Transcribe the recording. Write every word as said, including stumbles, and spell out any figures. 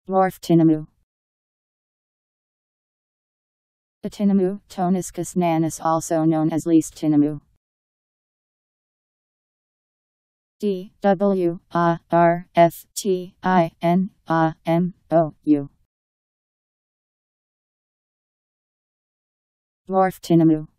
Dwarf tinamou. The tinamou, Toniscus nanus, also known as least tinamou. D W A R F T I N A M O U. Dwarf tinamou.